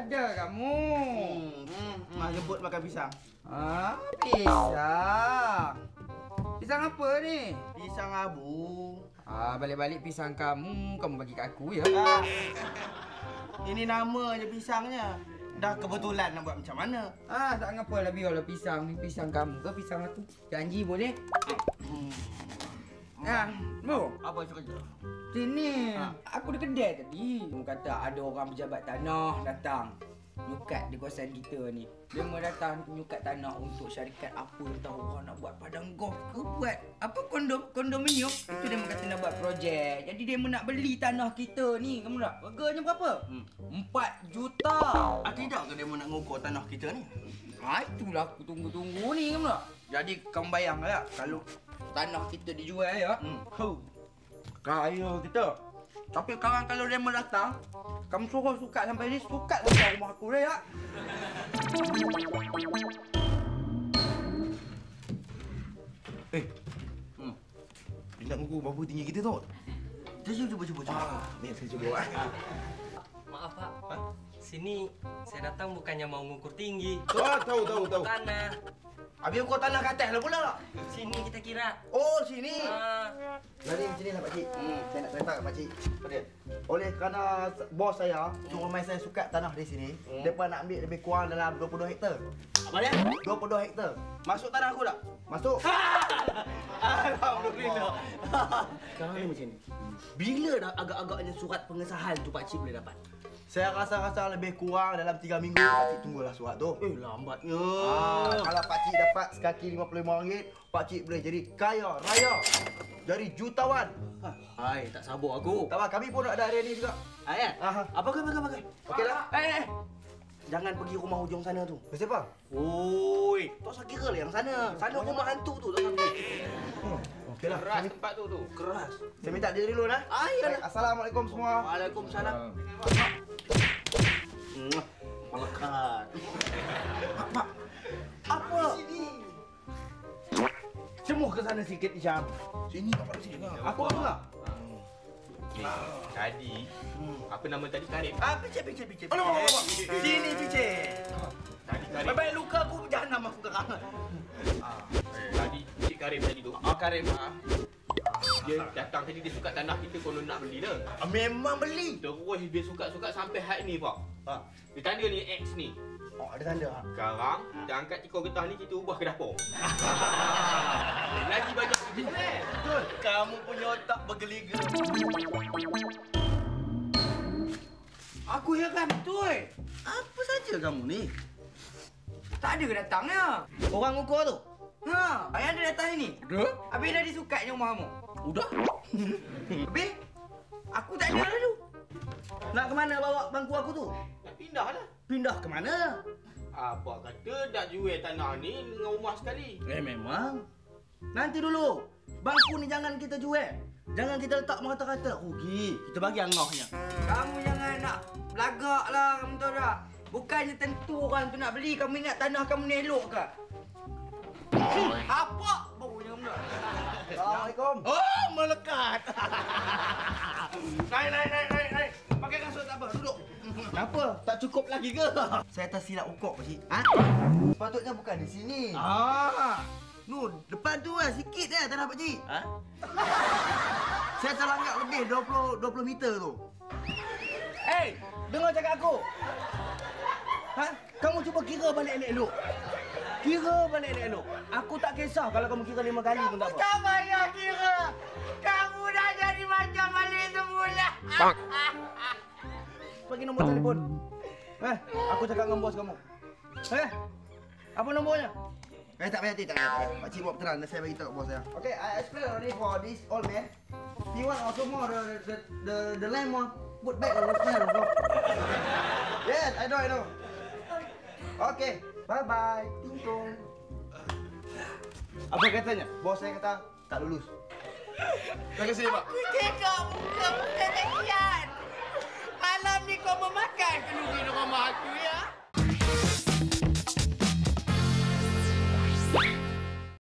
Ada kamu. Mak jemput makan pisang. Pisang. Pisang apa ni? Pisang abu. Balik-balik pisang kamu bagi kat aku ya. Ini nama je pisangnya. Dah kebetulan nak buat macam mana? Tak ngapa lah biarlah pisang ni. Pisang kamu ke pisang aku? Janji boleh? Bu. Apa cerita? Sini. Aku di kedai tadi. Dia kata ada orang pejabat tanah datang. Nyukat di kawasan kita ni. Dia mau datang nyukat tanah untuk syarikat apa tahu orang nak buat padang golf ke buat apa kondominium. Itu dia kata nak buat projek. Jadi dia nak beli tanah kita ni. Kamu tak? Harganya berapa? 4 juta. Tidak ke dia nak ngukur tanah kita ni? Itulah aku tunggu-tunggu ni kamu tak? Jadi kamu bayang tak kalau tanah kita dijual ya? Kaya kita. Tapi kawan kalau dia mau datang, kamu suruh sukat sampai ni, sukat sampai rumah aku dah ya. Dia nak ngukur berapa tinggi kita tu? Cuba. Ni saya cuba. Maaf Pak. Sini saya datang bukannya mau ngukur tinggi. Tahu. Tanah. Habis ukur tanah kat atas lah pula tak? Sini kita kira. Oh, sini. Jadi macam ni lah Pakcik. Saya nak cerita kat Pakcik. Oleh kerana bos saya suruh main saya sukat tanah di sini, mereka nak ambil lebih kurang dalam 22 hektar. Apa dia? 22 hektar. Masuk tanah aku tak? Masuk. Alhamdulillah. Sekarang ni macam ni. Bila dah agak-agaknya surat pengesahan tu Pakcik boleh dapat? Saya rasa lebih kurang dalam 3 minggu. Pakcik tunggulah surat tu. Lambatnya. Kalau Pakcik dapat sekaki RM55, Pakcik boleh jadi kaya raya. Jadi jutawan. Hai, tak sabar aku. Tak apa, kami pun nak ada hari ni juga. Ya? Apa kau makan? Okeylah. Jangan pergi rumah hujung sana tu. Siapa? Oi, tak usah kira lah yang sana. Sana rumah hantu tu, tak usah pergi. Okeylah. Keras tempat tu. Keras. Saya minta diri dulu nah. Ayolah. Assalamualaikum semua. Waalaikumsalam. Melekat. Apa? Sini. Semua ke sana sikit, Isyam. Sini, apa sini? Apa? Tadi, apa nama tadi Karim? Picit. Sini, Picit. Tadi Karim. Baik-baik luka aku jahanam aku sekarang. Tadi Cik Karim tadi tu. Karim. Dia datang tadi dia sukat tanah kita konon nak beli dah. Memang beli. Terus dia sukat-sukat sampai had ni Pak. Dia tanda ni X ni. Ada tanda. Sekarang kita angkat tikar getah ni kita ubah ke dapur. Lagi banyak duit. Betul. Kamu punya otak bergeliga. Aku heran betul. Apa saja kamu ni? Tak ada ke datangnya? Orang ukur tu? Ayah ada datang ni? Dah? Habis dah disukatnya rumah kamu? Udah. Habis? Aku tak ada lalu. Nak ke mana bawa bangku aku tu? Nak pindah dah. Pindah ke mana? Apa kata nak jual tanah ni dengan rumah sekali. Memang. Nanti dulu. Bangku ni jangan kita jual. Jangan kita letak merata-rata. Rugi. Kita bagi angahnya. Kamu jangan nak belagak lah, kamu tahu tak? Bukannya tentu orang tu nak beli, kamu ingat tanah kamu ni elok ke? Apa baunya kamu tak? Assalamualaikum. Oh, melekat. Naik. Pakai kasut tak apa, duduk. Kenapa? Tak cukup lagi ke? Saya tersilap ukur, Pakcik. Sepatutnya bukan di sini. Nu, depan tu lah, sikit lah tanah Pakcik. Saya terlanggar lebih 20 meter tu. Dengar cakap aku. Kamu cuba kira balik elok-elok. Kira balik elok-elok. Aku tak kisah kalau kamu kira 5 kali pun tak apa. Tak payah kira. Kamu dah jadi macam balik semula. Bagi nombor telefon. Aku cakap dengan bos kamu. Apa nombornya? Tak payah, tak payah. Pakcik buat berteran, saya bagi tahu bos saya. Okay, I explain already for this old man. He want also more the land more put back on the smell. Yes, I know. Okay, bye. Ting tong. Apa katanya? Bos saya kata tak lulus. Terima kasih, Pak. Aku tengok muka-muka sekian. Malam ni kau memakan kelugi rumah aku ya.